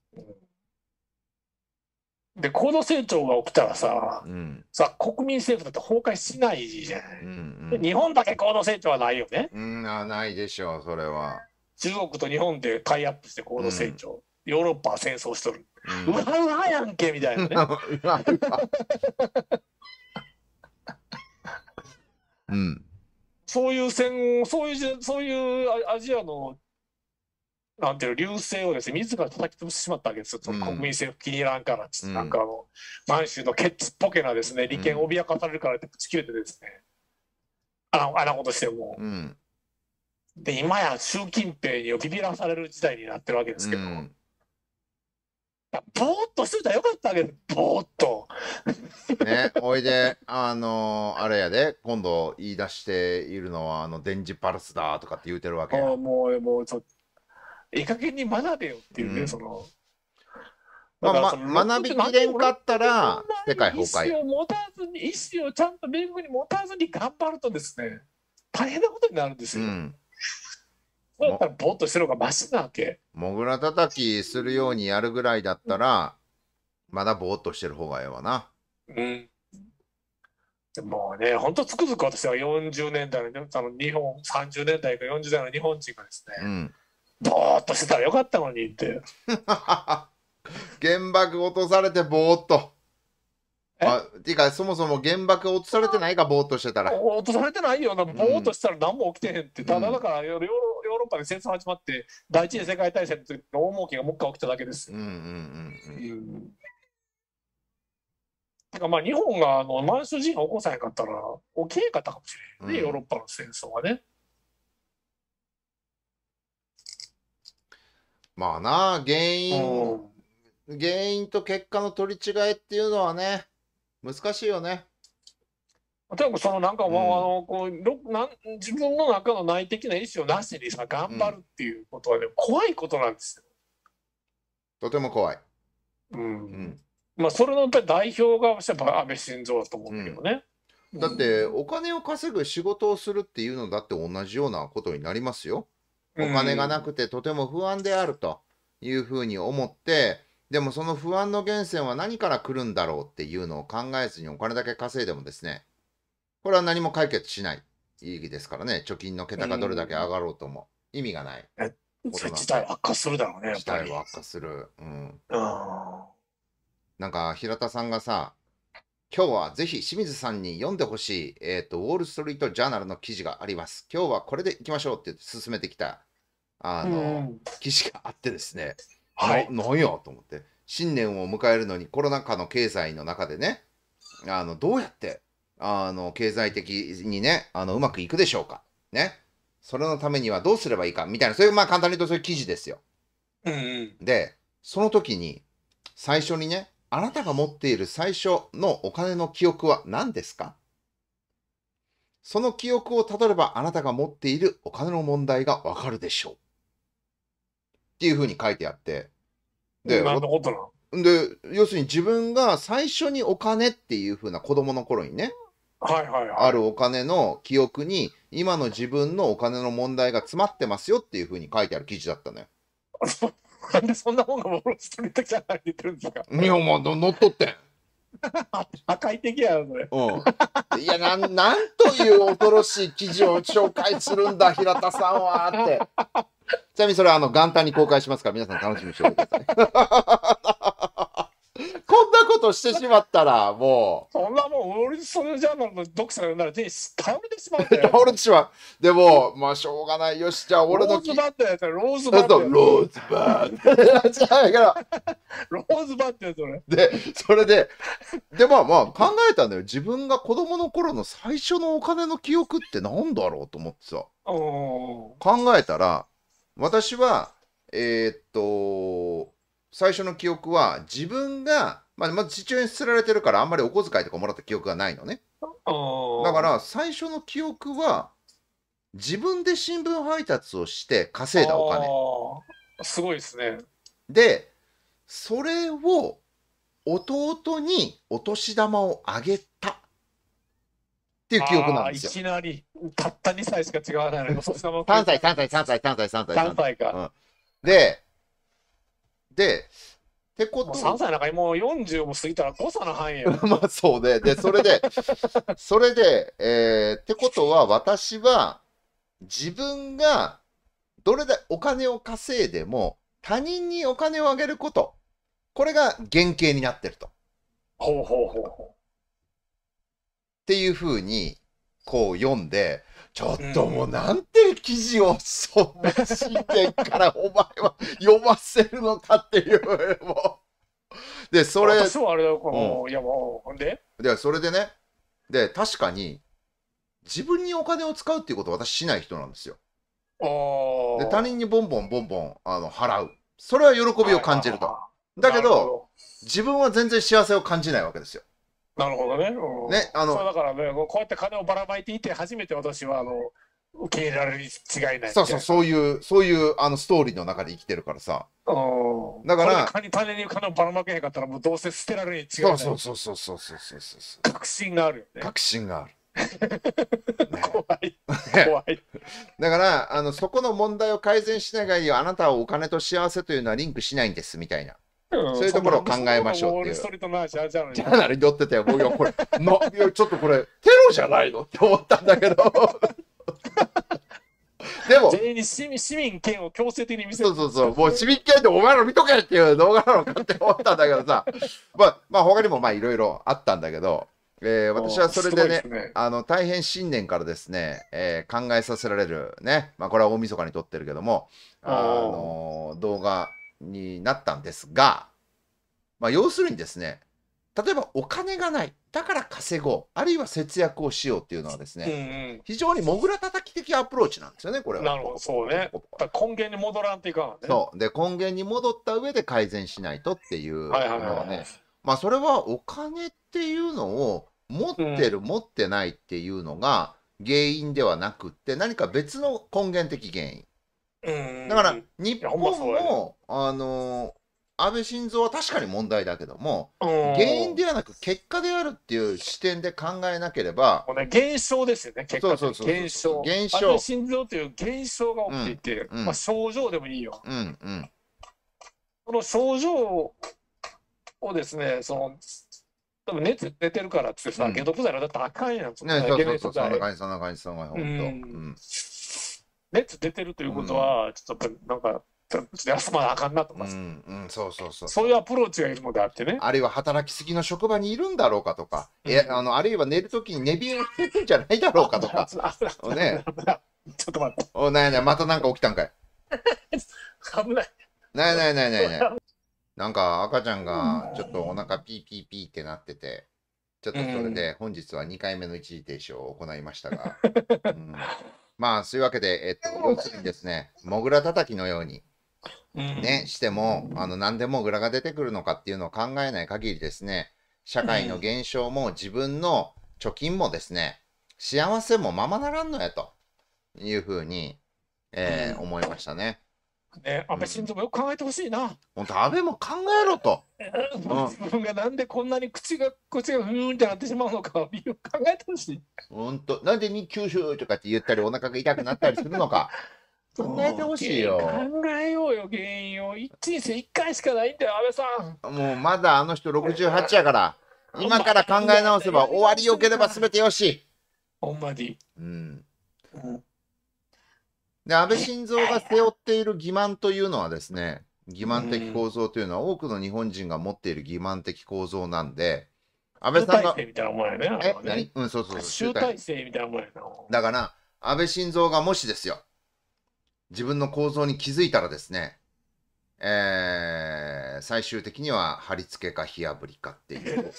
で高度成長が起きたらさ、国民政府だって崩壊しないじゃない。日本だけ高度成長はないよね。 ないでしょう、それは。 中国と日本でタイアップして高度成長。ヨーロッパは戦争しとる。うわうわやんけみたいなね。そういうアジアのなんていう流星をですね、自ら叩き潰してしまったわけですよ。その国民政府気に入らんからっつって、なんか満州のケッチっぽけなですね、利権を脅かされるからってぶち切れてですね、あんなことしても。で、今や習近平にビビらされる時代になってるわけですけど、ぼーっとしてたらよかったわけです、ぼーっと。 ね、おいで、あれやで、今度言い出しているのは、電磁パルスだとかって言うてるわけや。 もういい加減に学べよっていうね、 学びきれんかったら、世界崩壊。 意思をちゃんと明確に持たずに頑張るとですね、大変なことになるんですよ。そうだったらぼーっとしてる方がマシなわけ。 モグラ叩きするようにやるぐらいだったら、まだぼーっとしてる方がええわな。 もうね、本当つくづく私は40年代の日本、30年代か40代の日本人がですね、ぼーっとしてたらよかったのにって。 原爆落とされてぼーっと。ていうか、そもそも原爆落とされてないか、ぼーっとしてたら。 落とされてないよな、ぼーっとしたら何も起きてへんって。ただだからヨーロッパで戦争始まって、第一次世界大戦の時の大儲けがもう一回起きただけです。てかまあ日本が満州人が起こさへんかったら起きへんかったかもしれんね、ヨーロッパの戦争はね。 まあな、原因と結果の取り違いっていうのはね、難しいよね。 例えばなんか自分の中の内的な意思をなしにさ頑張るっていうことはね、怖いことなんですよ。 とても怖い。 まあそれのやっぱり代表が安倍晋三だと思うんだけどね。 だってお金を稼ぐ仕事をするっていうのだって同じようなことになりますよ。お金がなくてとても不安であるというふうに思って、 でもその不安の源泉は何から来るんだろうっていうのを考えずにお金だけ稼いでもですね、これは何も解決しない意義ですからね。貯金の桁がどれだけ上がろうとも意味がないそれ自体悪化するだろうね、やっ事ぱり。 態は悪化する。 あなんか平田さんがさ、今日はぜひ清水さんに読んでほしい、ウォール・ストリート・ジャーナルの記事があります。今日はこれでいきましょうって言って進めてきた、記事があってですね、なんやと思って、新年を迎えるのにコロナ禍の経済の中でね、どうやって、経済的にね、うまくいくでしょうか。ね。それのためにはどうすればいいかみたいな、そういう、まあ簡単に言うとそういう記事ですよ。で、その時に、最初にね、あなたが持っている最初のお金の記憶は何ですか？その記憶をたどればあなたが持っているお金の問題がわかるでしょう。っていうふうに書いてあって。 で、なるほどな。 で、要するに自分が最初にお金っていうふうな子供の頃にね、あるお金の記憶に今の自分のお金の問題が詰まってますよっていうふうに書いてある記事だったのよ。 なんでそんなもんがウォール・ストリート・ジャーナルに出てるんですか？ いや、もう乗っ取ってん。 破壊的やよ、それ。 いや、なんという恐ろしい記事を紹介するんだ、平田さんはって。ちなみにそれは元旦に公開しますから、皆さん楽しみにしておいてください。こんなことしてしまったら、もう。そんなもん、ウォール・ストリート・ジャーナルの読者が読んだら、全員倒れてしまうんだよ。 倒れてしまう。でも、まあ、しょうがない。よし、じゃあ、俺の。 ローズバッドやつ、ローズバッド。 ローズバッド。 ローズバッドやつ、それ。 で、それで、まあ考えたんだよ。自分が子供の頃の最初のお金の記憶ってなんだろうと思ってさ。考えたら、私は、最初の記憶は自分が、まず父親に捨てられてるからあんまりお小遣いとかもらった記憶がないのね。だから最初の記憶は自分で新聞配達をして稼いだお金。 すごいですね。 で、それを弟にお年玉をあげたっていう記憶なんですよ。 いきなり、たった2歳しか違わないのに、お年玉を 3歳か。で、ってこと 3歳なんかもう40も過ぎたら誤差の範囲や。 まあそうね。で、それで、ってことは私は自分がどれだけお金を稼いでも他人にお金をあげること、これが原型になってると。っていうふうにこう読んで、ちょっともうなんて記事をそんな新年からお前は読ませるのかっていうもう。で、それ。 私はあれだよ、いやもう、で、 それでね、で、確かに自分にお金を使うっていうことは私しない人なんですよ。で、他人にボンボン払う。それは喜びを感じると。だけど、自分は全然幸せを感じないわけですよ。 なるほどね。 ね、 そうだからね、こうやって金をばらまいていて、初めて私は受け入れられるに違いない。 そういうストーリーの中で生きてるからさ。だから、 種に金をばらまけへんかったら、もうどうせ捨てられるに違いない。 そう。 確信があるよね。 確信がある。 怖い。 だからそこの問題を改善しない限りあなたはお金と幸せというのはリンクしないんですみたいな。そういうところを考えましょうっていう。 ウォール・ストリートのジャーナルに載ってたよ。もうこれちょっとこれテロじゃないのって思ったんだけど。でも全員に市民権を強制的に見せる。 そうもう市民権でお前ら見とけっていう動画なのかって思ったんだけどさ。まあ他にもいろいろあったんだけど。私はそれでね、大変新年からですね、考えさせられるね、これは大晦日に撮ってるけども、動画になったんですが、要するにですね、例えばお金がない、だから稼ごう、あるいは節約をしようっていうのはですね、非常にもぐらたたき的アプローチなんですよね、これは。 なるほど、そうね。根源に戻らんといかんね。 そう。で、根源に戻った上で改善しないとっていうのはね、それはお金っていうのを持ってる、持ってないっていうのが原因ではなくって、何か別の根源的原因。だから日本も安倍晋三は確かに問題だけども、原因ではなく結果であるっていう視点で考えなければ、 現象ですよね、結果。 そう現象。安倍晋三という現象が起きていて、症状でもいいよ。その症状をですね、多分熱出てるからってさ、解毒剤だったらあかんやん。 ね、そうそう、そんな感じ、そんな感じ、そんな感じ、ほんと。 熱出てるということは、ちょっとなんか、ちょっと休まなあかんなとか、 そうそうそう。 そういうアプローチがいるのであってね。 あるいは働きすぎの職場にいるんだろうかとか、あるいは寝るときに寝冷えしてるんじゃないだろうかとか。ね。 ちょっと待って。 なやまたなんか起きたんかい。 危ない。 ない。なんか赤ちゃんがちょっとお腹ピーピーピーってなってて、ちょっとそれで本日は2回目の一時停止を行いましたが、まあそういうわけで、要するにですね、モグラ叩きのように、ね、しても、何でモグラが出てくるのかっていうのを考えない限りですね、社会の現象も自分の貯金もですね、幸せもままならんのやというふうに、思いましたね。 ね、安倍晋三もよく考えてほしいな。 本当、安倍も考えろと。 自分がなんでこんなに口がふーんってなってしまうのか、理由考えてほしい。 本当、なんで日給収とかって言ったり、お腹が痛くなったりするのか。考えてほしいよ。 考えようよ、原因を。人生1回しかないんだよ、安倍さん。もうまだあの人68やから、今から考え直せば終わりよければ全てよし。 ほんまに。 で、安倍晋三が背負っている欺瞞というのはですね、欺瞞的構造というのは多くの日本人が持っている欺瞞的構造なんで、 安倍さんが。集大成みたいなもんやね。 何？そうそう。 集大成みたいなもんやな。 だから、安倍晋三がもしですよ、自分の構造に気づいたらですね、最終的には貼り付けか火あぶりかっていう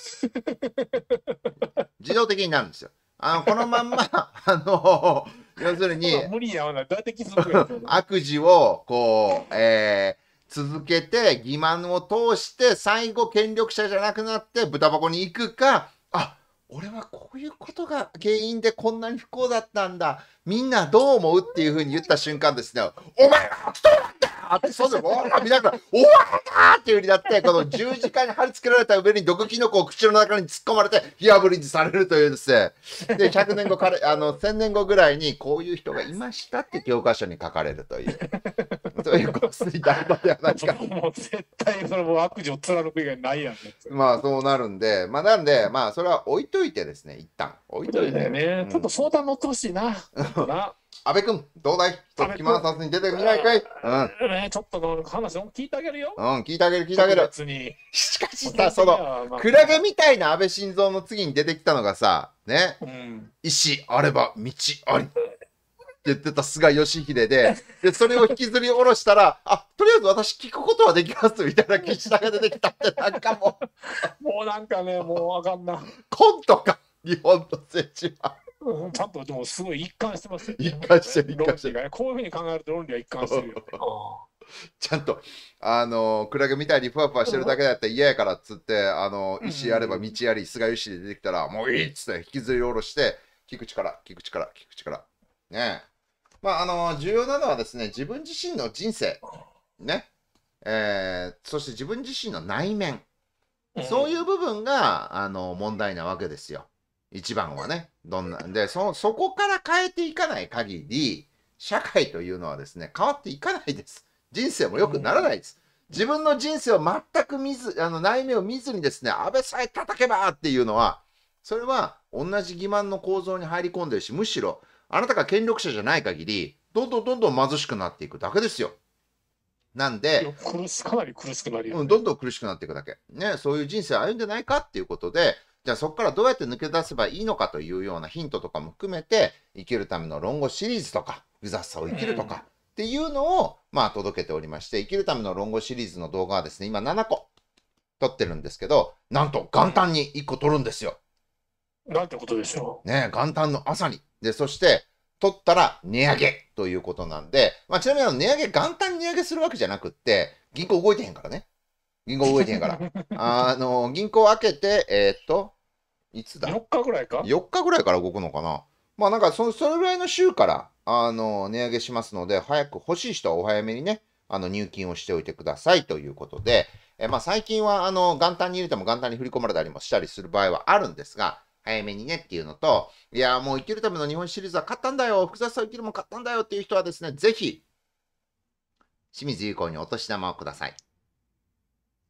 自動的になるんですよ。このまんま要するに悪事をこう、続けて欺瞞を通して最後権力者じゃなくなって豚箱に行くか、あ、俺はこういうことが原因でこんなに不幸だったんだ、みんなどう思うっていうふうに言った瞬間ですね、お前は人なんだって、そうでもみんながお前だっていうふうになって、この十字架に貼り付けられた上に毒キノコを口の中に突っ込まれて火あぶりにされるというですね、で100年後1000年後ぐらいにこういう人がいましたって教科書に書かれるというそういうコスになるのではないか。 もう絶対それも悪事を貫く以外ないやん。 まあそうなるんで、なんでそれは置いといてですね、一旦置いといてね、ちょっと相談乗ってほしいな。 安倍君、どうだい？気まさずに出てみないかい？ ちょっとの話を聞いてあげるよ。 聞いてあげる。別に。しかしさ、クラゲみたいな安倍晋三の次に出てきたのがさ、ね、石あれば道あり。って言ってた菅義偉で、それを引きずり下ろしたら、とりあえず私聞くことはできますみたいな岸田が出てきたって、なんかもうなんかね、もうわかんな。 コントか、日本の政治は。 ちゃんとでもすごい一貫してますよね。 一貫してる。 こういうふうに考えると論理は一貫してるよ。 ちゃんと、クラゲみたいにふわふわしてるだけだったら嫌やからっつって、石あれば道あり、菅義偉出てきたら、もういいっつって引きずり下ろして、聞く力。ねえ。重要なのはですね、自分自身の人生、ね、そして自分自身の内面、そういう部分が、問題なわけですよ。一番はね。で、そこから変えていかない限り、社会というのはですね、変わっていかないです。人生も良くならないです。自分の人生を全く見ず、内面を見ずにですね、安倍さえ叩けばっていうのは、それは同じ欺瞞の構造に入り込んでるし、むしろ、あなたが権力者じゃない限り、どんどん貧しくなっていくだけですよ。なんで、 かなり苦しくなるよ、ね。 どんどん苦しくなっていくだけ。ね、そういう人生を歩んでないかっていうことで、じゃあそこからどうやって抜け出せばいいのかというようなヒントとかも含めて、生きるための論語シリーズとか、複雑さを生きるとかっていうのを、届けておりまして、生きるための論語シリーズの動画はですね、今7個撮ってるんですけど、なんと元旦に1個撮るんですよ。 なんてことでしょう。ね、元旦の朝に。で、そして、取ったら値上げということなんで、ちなみに値上げ、元旦に値上げするわけじゃなくって、銀行動いてへんからね。銀行銀行開けて、いつだ ?4 日ぐらいか ?4 日ぐらいから動くのかな。なんかそれぐらいの週から、値上げしますので、早く欲しい人はお早めにね、入金をしておいてくださいということで、最近は、元旦に入れても元旦に振り込まれたりもしたりする場合はあるんですが、早めにねっていうのと、いや、もう生きるための日本シリーズは買ったんだよ、複雑さを生きるも買ったんだよっていう人はですね、ぜひ、清水優子にお年玉をください。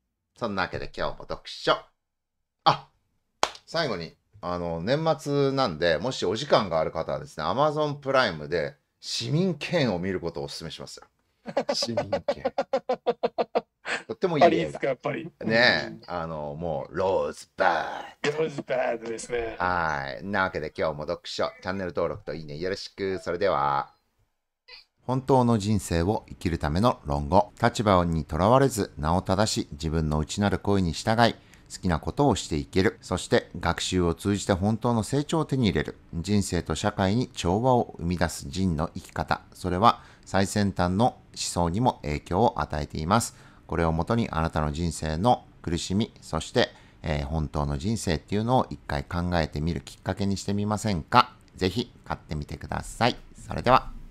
そんなわけで今日も読書。あ、最後に、年末なんで、もしお時間がある方はですね、Amazon プライムで市民権を見ることをお勧めしますよ。市民権。とってもいい映画。 いいですか、やっぱり。 ねえ、もう、ローズバード。ローズバードですね。 はい。なわけで今日も読書、チャンネル登録といいねよろしく。それでは。本当の人生を生きるための論語。立場にとらわれず、名を正し、自分の内なる声に従い、好きなことをしていける。そして学習を通じて本当の成長を手に入れる。人生と社会に調和を生み出す人の生き方。それは最先端の思想にも影響を与えています。これをもとにあなたの人生の苦しみ、そして、本当の人生っていうのを一回考えてみるきっかけにしてみませんか。ぜひ買ってみてください。それでは。